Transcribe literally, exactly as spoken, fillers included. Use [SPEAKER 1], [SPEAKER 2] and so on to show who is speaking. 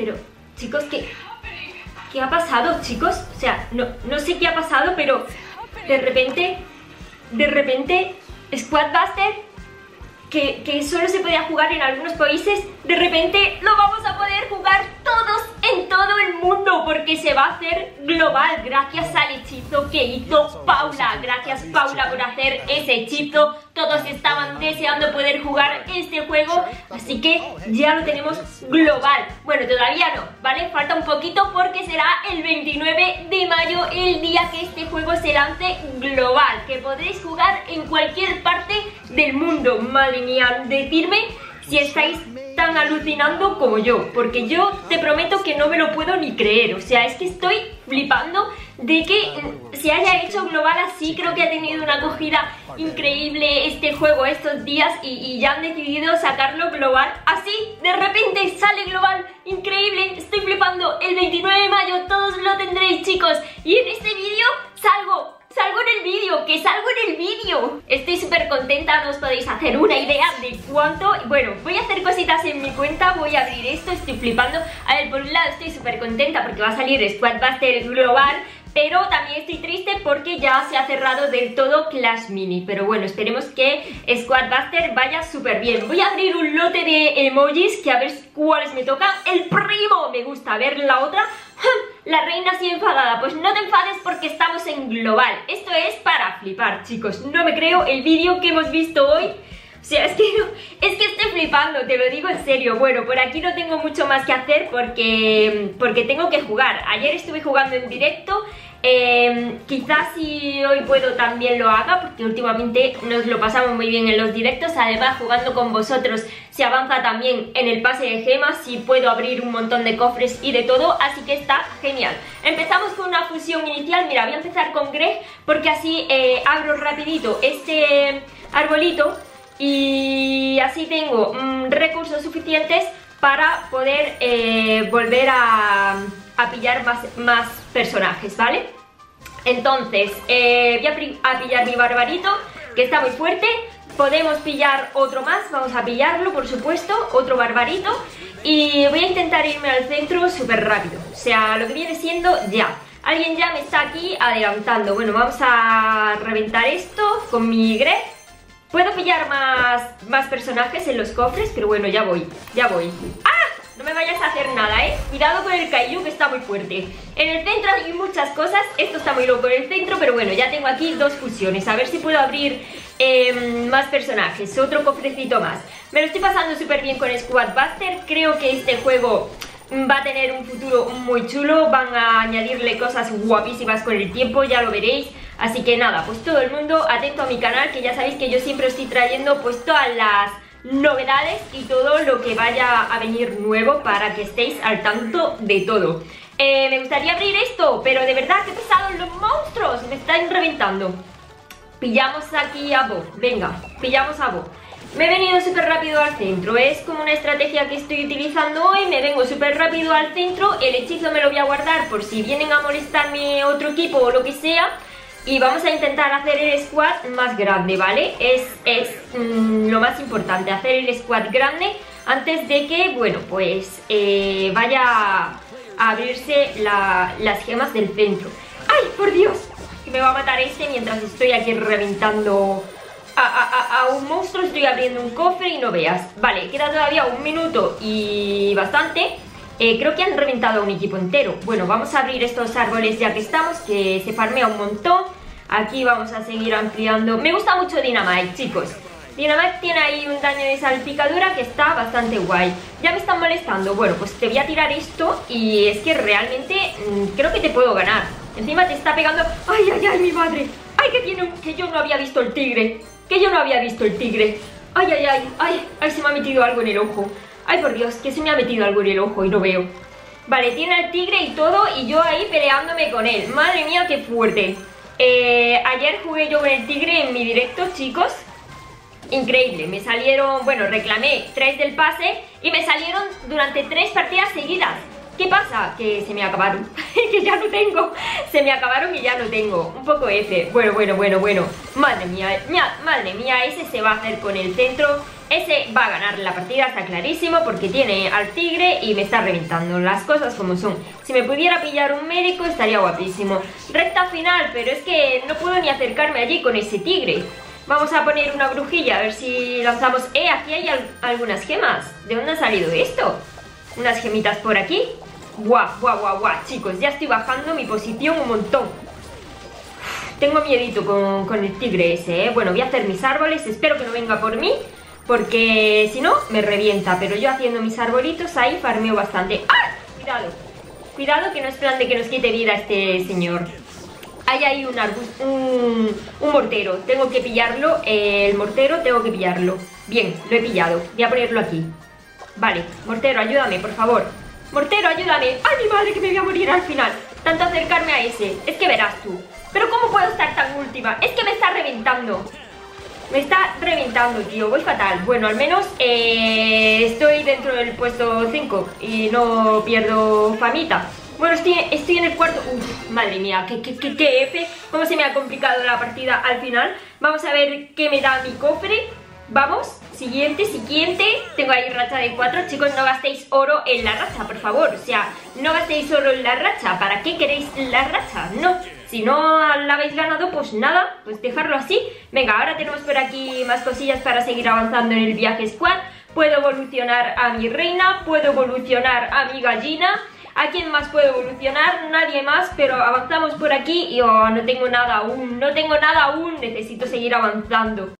[SPEAKER 1] Pero, chicos, ¿qué, ¿qué ha pasado, chicos? O sea, no, no sé qué ha pasado, pero de repente, de repente, Squad Buster, que, que solo se podía jugar en algunos países, de repente lo vamos a poder jugar todos en todo el mundo, porque se va a hacer global gracias al hechizo que hizo Paula. Gracias, Paula, por hacer ese hechizo. Todos estaban deseando poder jugar este juego, así que ya lo tenemos global. Bueno, todavía no, ¿vale? Falta un poquito porque será el veintinueve de mayo el día que este juego se lance global, que podréis jugar en cualquier parte del mundo. Madre mía, decidme si estáis tan alucinando como yo, porque yo te prometo que no me lo puedo ni creer. O sea, es que estoy flipando de que se haya hecho global así. Creo que ha tenido una acogida increíble este juego estos días y, y ya han decidido sacarlo global así, de repente sale global. Increíble, estoy flipando. El veintinueve de mayo todos lo tendréis, chicos, y en este vídeo salgo Salgo en el vídeo, que salgo en el vídeo. Estoy súper contenta, no os podéis hacer una idea de cuánto. Bueno, voy a hacer cositas en mi cuenta, voy a abrir esto, estoy flipando. A ver, por un lado estoy súper contenta porque va a salir Squad Buster global, pero también estoy triste porque ya se ha cerrado del todo Clash Mini. Pero bueno, esperemos que Squad Buster vaya súper bien. Voy a abrir un lote de emojis, que a ver cuáles me tocan. El primo, me gusta. A ver la otra. La reina así enfadada. Pues no te enfades porque estamos en global. Esto es para flipar, chicos. No me creo el vídeo que hemos visto hoy. O sea, es que, no, es que estoy flipando, te lo digo en serio. Bueno, por aquí no tengo mucho más que hacer porque, porque tengo que jugar. Ayer estuve jugando en directo. Eh, quizás si hoy puedo también lo haga, porque últimamente nos lo pasamos muy bien en los directos. Además, jugando con vosotros se avanza también en el pase de gemas y puedo abrir un montón de cofres y de todo, así que está genial. Empezamos con una fusión inicial. Mira, voy a empezar con Greg porque así eh, abro rapidito este arbolito y así tengo mmm, recursos suficientes para poder eh, volver a, a pillar más, más personajes, ¿vale? Entonces, eh, voy a, a pillar mi barbarito, que está muy fuerte. Podemos pillar otro más, vamos a pillarlo, por supuesto, otro barbarito. Y voy a intentar irme al centro súper rápido, o sea, lo que viene siendo ya. Alguien ya me está aquí adelantando. Bueno, vamos a reventar esto con mi Greg. Puedo pillar más, más personajes en los cofres, pero bueno, ya voy, ya voy. ¡Ah! No me vayas a hacer nada, ¿eh? Cuidado con el Kaiju, que está muy fuerte. En el centro hay muchas cosas. Esto está muy loco en el centro, pero bueno, ya tengo aquí dos fusiones. A ver si puedo abrir eh, más personajes, otro cofrecito más. Me lo estoy pasando súper bien con Squad Buster. Creo que este juego va a tener un futuro muy chulo. Van a añadirle cosas guapísimas con el tiempo, ya lo veréis. Así que nada, pues todo el mundo atento a mi canal, que ya sabéis que yo siempre estoy trayendo pues todas las novedades y todo lo que vaya a venir nuevo para que estéis al tanto de todo. eh, Me gustaría abrir esto, pero de verdad, qué pesados los monstruos, me están reventando. Pillamos aquí a Bo, venga, pillamos a Bo. Me he venido súper rápido al centro, es como una estrategia que estoy utilizando hoy. Me vengo súper rápido al centro, el hechizo me lo voy a guardar por si vienen a molestarme otro equipo o lo que sea. Y vamos a intentar hacer el squad más grande, ¿vale? Es, es mmm, lo más importante, hacer el squad grande antes de que, bueno, pues eh, vaya a abrirse la, las gemas del centro. ¡Ay, por Dios! Que me va a matar este mientras estoy aquí reventando a, a, a, a un monstruo. Estoy abriendo un cofre y no veas. Vale, queda todavía un minuto y bastante. Eh, creo que han reventado a un equipo entero. Bueno, vamos a abrir estos árboles ya que estamos, que se farmea un montón. Aquí vamos a seguir ampliando. Me gusta mucho Dynamite, chicos. Dynamite tiene ahí un daño de salpicadura que está bastante guay. Ya me están molestando. Bueno, pues te voy a tirar esto y es que realmente mmm, creo que te puedo ganar. Encima te está pegando... ¡Ay, ay, ay, mi madre! ¡Ay, que tiene un... que yo no había visto el tigre! Que yo no había visto el tigre. ¡Ay, ay, ay! ¡Ay, ay, se me ha metido algo en el ojo! Ay, por Dios, que se me ha metido algo en el ojo y no veo. Vale, tiene al tigre y todo y yo ahí peleándome con él. Madre mía, qué fuerte. eh, Ayer jugué yo con el tigre en mi directo, chicos. Increíble, me salieron, bueno, reclamé tres del pase y me salieron durante tres partidas seguidas. ¿Qué pasa? Que se me acabaron. Que ya no tengo. Se me acabaron y ya no tengo. Un poco F. Bueno, bueno, bueno, bueno. Madre mía, mía, madre mía, ese se va a hacer con el centro. ese va a ganar la partida, está clarísimo, porque tiene al tigre y me está reventando, las cosas como son. Si me pudiera pillar un médico estaría guapísimo. Recta final, pero es que no puedo ni acercarme allí con ese tigre. Vamos a poner una brujilla, a ver si lanzamos... Eh, aquí hay al algunas gemas. ¿De dónde ha salido esto? Unas gemitas por aquí. Guau, guau, guau, guau, chicos, ya estoy bajando mi posición un montón. Tengo miedito con, con el tigre ese, ¿eh? Bueno, voy a hacer mis árboles, espero que no venga por mí, porque si no, me revienta. Pero yo haciendo mis arbolitos ahí farmeo bastante. ¡Ah! Cuidado, cuidado que no es plan de que nos quite vida este señor. Hay ahí un, un, un mortero, tengo que pillarlo, eh, el mortero tengo que pillarlo. Bien, lo he pillado, voy a ponerlo aquí. Vale, mortero, ayúdame, por favor. Mortero, ayúdame. ¡Ay, mi madre, que me voy a morir al final! Tanto acercarme a ese, es que verás tú. Pero ¿cómo puedo estar tan última? Es que me está reventando. Me está reventando, tío, voy fatal. Bueno, al menos eh, estoy dentro del puesto cinco y no pierdo famita. Bueno, estoy, estoy en el cuarto. Uf, madre mía, qué, qué, qué, qué F. Cómo se me ha complicado la partida al final. Vamos a ver qué me da mi cofre. Vamos, siguiente, siguiente. Tengo ahí racha de cuatro. Chicos, no gastéis oro en la racha, por favor. O sea, no gastéis oro en la racha. ¿Para qué queréis la racha? No. Si no la habéis ganado, pues nada, pues dejarlo así. Venga, ahora tenemos por aquí más cosillas para seguir avanzando en el viaje squad. Puedo evolucionar a mi reina, puedo evolucionar a mi gallina. ¿A quién más puedo evolucionar? Nadie más, pero avanzamos por aquí y oh, no tengo nada aún, no tengo nada aún, necesito seguir avanzando.